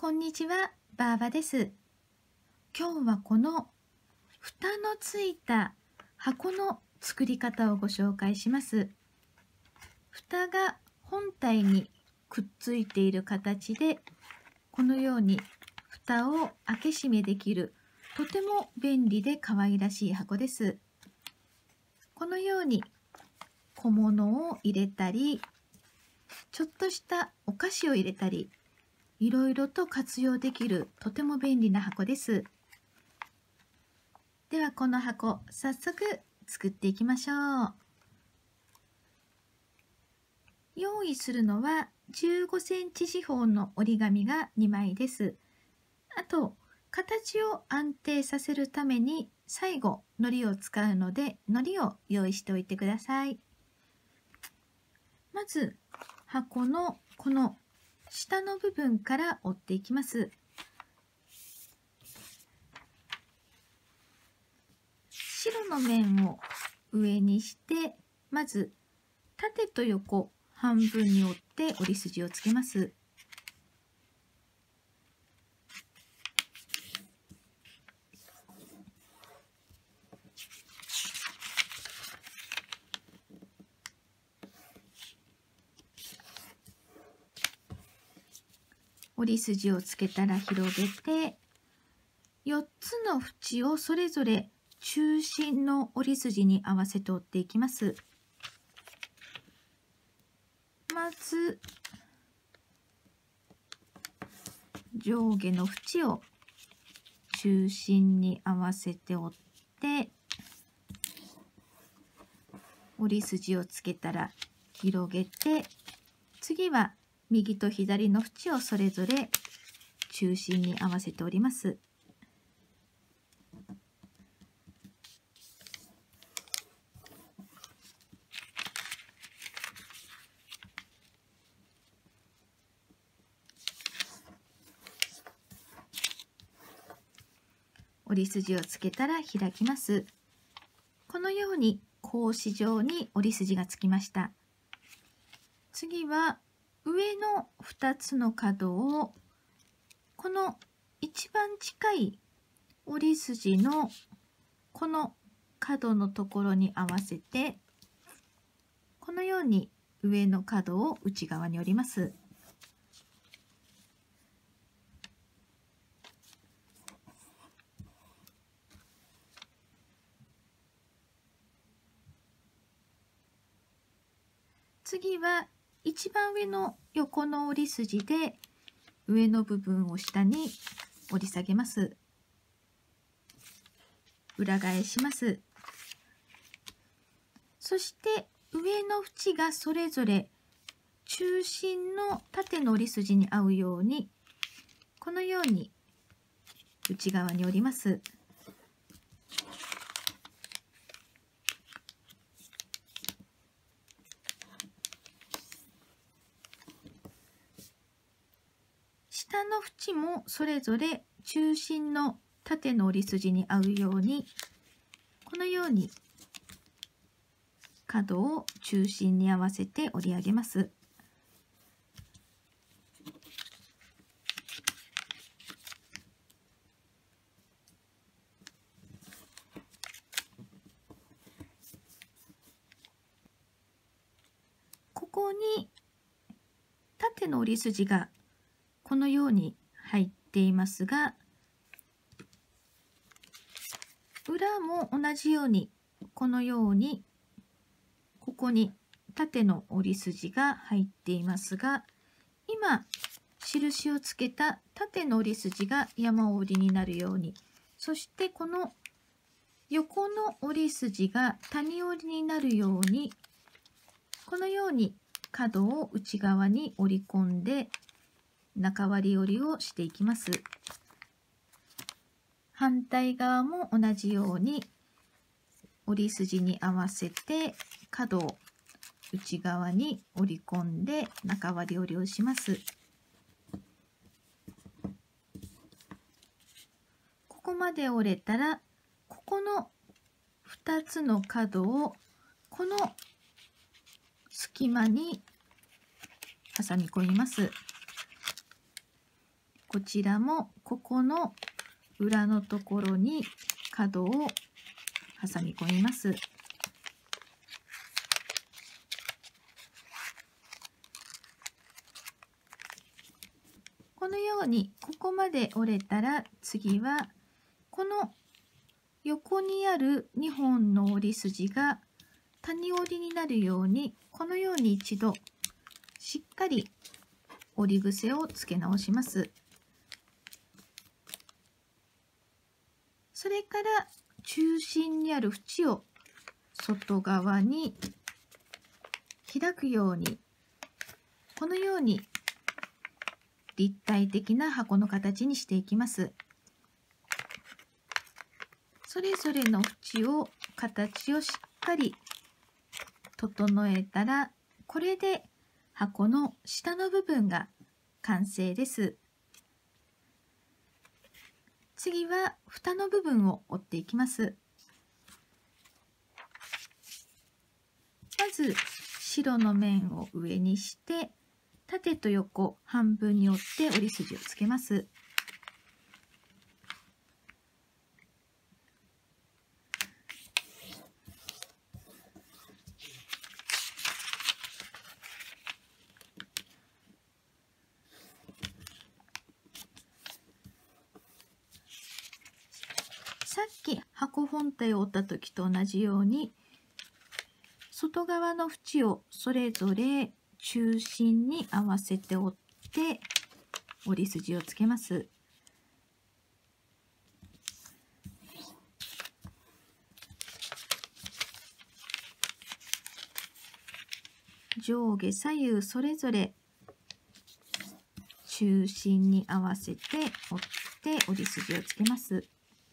こんにちは、ばあばです。今日はこの蓋のついた箱の作り方をご紹介します。蓋が本体にくっついている形で、このように蓋を開け閉めできる、とても便利で可愛らしい箱です。このように小物を入れたり、ちょっとしたお菓子を入れたり、いろいろと活用できるとても便利な箱です。ではこの箱、早速作っていきましょう。用意するのは15センチ四方の折り紙が2枚です。あと、形を安定させるために最後、糊を使うので、糊を用意しておいてください。まず、箱のこの下の部分から折っていきます。白の面を上にして、まず縦と横半分に折って折り筋をつけます。折り筋をつけたら広げて、4つの縁をそれぞれ中心の折り筋に合わせて折っていきます。まず上下の縁を中心に合わせて折って折り筋をつけたら広げて、次は右と左の縁をそれぞれ中心に合わせて折ります。折り筋をつけたら開きます。このように格子状に折り筋がつきました。次は上の2つの角をこの一番近い折り筋のこの角のところに合わせて、このように上の角を内側に折ります。次は一番上の横の折り筋で上の部分を下に折り下げます。裏返します。そして上の縁がそれぞれ中心の縦の折り筋に合うように、このように内側に折ります。下の縁もそれぞれ中心の縦の折り筋に合うように、このように角を中心に合わせて折り上げます。ここに縦の折り筋がこのように入っていますが、裏も同じようにこのようにここに縦の折り筋が入っていますが、今印をつけた縦の折り筋が山折りになるように、そしてこの横の折り筋が谷折りになるように、このように角を内側に折り込んで中割り折りをしていきます。反対側も同じように折り筋に合わせて角を内側に折り込んで中割り折りをします。ここまで折れたら、ここの2つの角をこの隙間に挟み込みます。 こちらもここの裏のところに角を挟み込みます。このようにここまで折れたら、次はこの横にある2本の折り筋が谷折りになるように、このように一度しっかり折り癖をつけ直します。それから中心にある縁を外側に開くように、このように立体的な箱の形にしていきます。それぞれの縁を形をしっかり整えたら、これで箱の下の部分が完成です。次は蓋の部分を折っていきます。まず白の面を上にして、縦と横半分に折って折り筋をつけます。さっき箱本体を折った時と同じように、外側の縁をそれぞれ中心に合わせて折って折り筋をつけます。上下左右それぞれ中心に合わせて折って折り筋をつけます。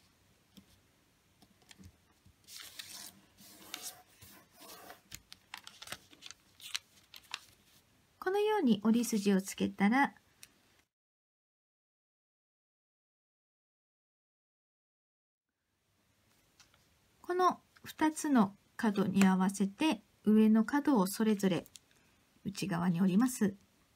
このように折り筋をつけたら、この2つの角に合わせて上の角をそれぞれ内側に折ります。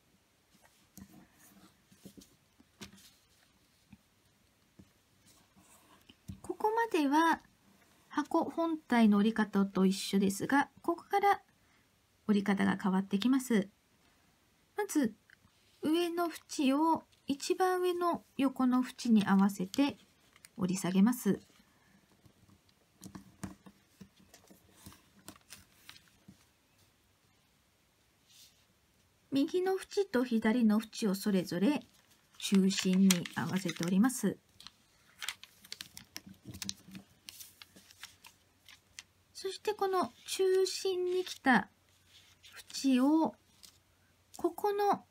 ここまでは箱本体の折り方と一緒ですが、ここから折り方が変わってきます。まず上の縁を一番上の横の縁に合わせて折り下げます。右の縁と左の縁をそれぞれ中心に合わせております。そしてこの中心に来た縁をここの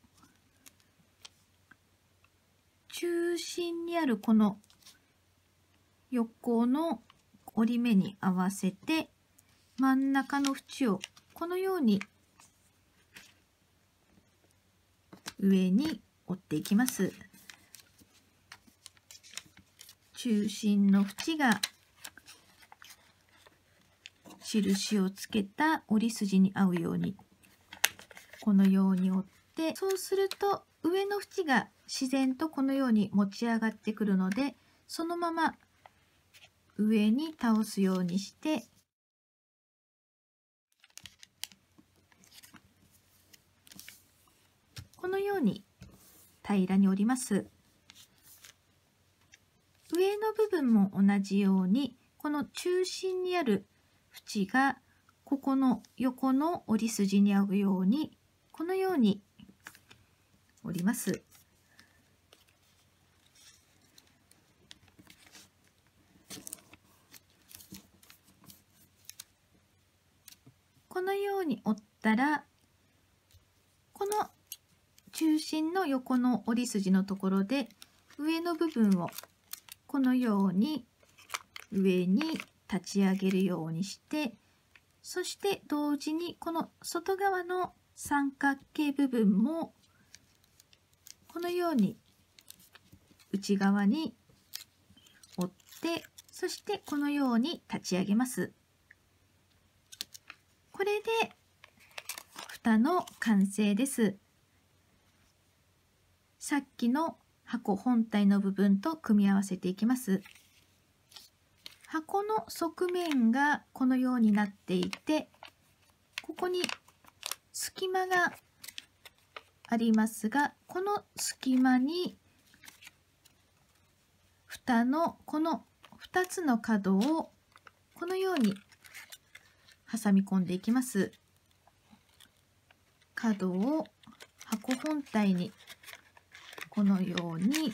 中心にあるこの横の折り目に合わせて真ん中の縁をこのように上に折っていきます。中心の縁が印をつけた折り筋に合うようにこのように折って、そうすると上の縁が自然とこのように持ち上がってくるので、そのまま上に倒すようにしてこのように平らに折ります。上の部分も同じようにこの中心にある縁がここの横の折り筋に合うようにこのように折ります。このように折ったら、この中心の横の折り筋のところで上の部分をこのように上に立ち上げるようにして、そして同時にこの外側の三角形部分もこのように内側に折って、そしてこのように立ち上げます。これで蓋の完成です。さっきの箱本体の部分と組み合わせていきます。箱の側面がこのようになっていて、ここに隙間がありますが、この隙間に蓋のこの2つの角をこのように挟み込んでいきます。角を箱本体にこのように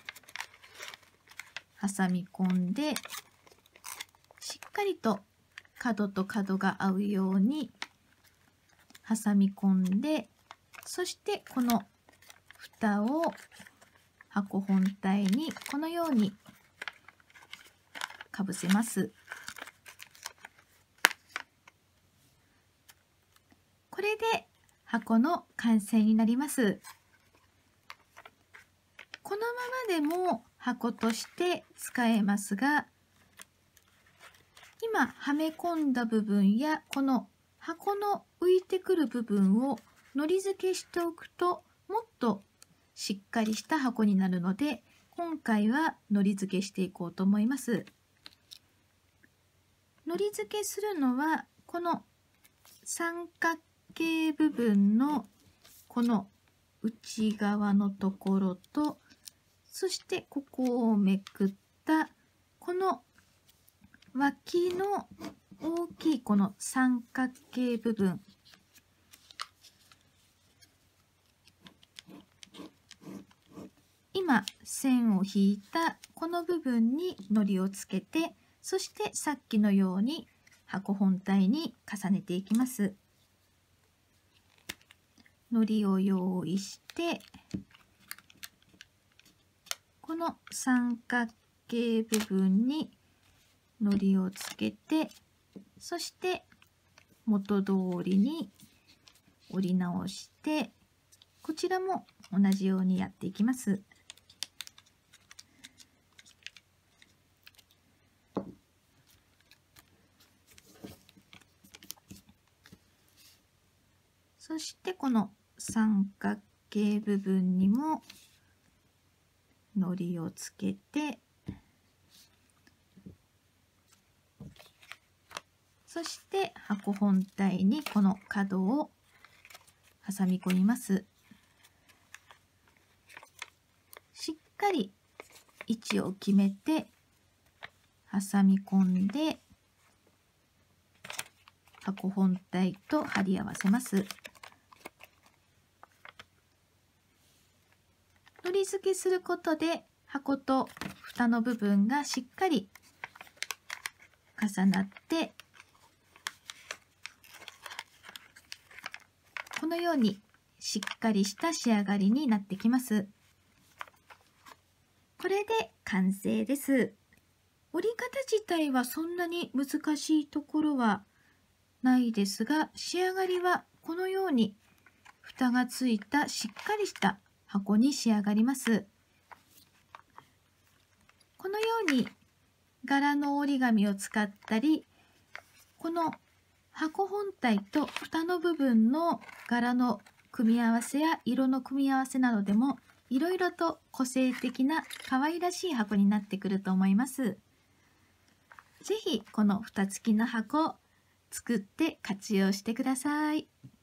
挟み込んで、しっかりと角と角が合うように挟み込んで、そしてこの蓋を箱本体にこのようにかぶせます。これで箱の完成になります。このままでも箱として使えますが、今はめ込んだ部分やこの箱の浮いてくる部分をのり付けしておくともっとしっかりした箱になるので、今回はのり付けしていこうと思います。のり付けするのはこの三角形部分のこの内側のところと、そしてここをめくったこの脇の大きいこの三角形部分、今線を引いたこの部分にのりをつけて、そしてさっきのように箱本体に重ねていきます。のりを用意して、この三角形部分にのりをつけて、そして元通りに折り直して、こちらも同じようにやっていきます。そしてこの三角形部分にものりをつけて、そして箱本体にこの角を挟み込みます。しっかり位置を決めて挟み込んで箱本体と貼り合わせます。のり付けすることで箱と蓋の部分がしっかり重なって、このようにしっかりした仕上がりになってきます。これで完成です。折り方自体はそんなに難しいところはないですが、仕上がりはこのように蓋がついたしっかりした箱に仕上がります。このように柄の折り紙を使ったり、この箱本体と蓋の部分の柄の組み合わせや色の組み合わせなどでもいろいろと個性的な可愛らしい箱になってくると思います。ぜひこの蓋付きの箱作って活用してください。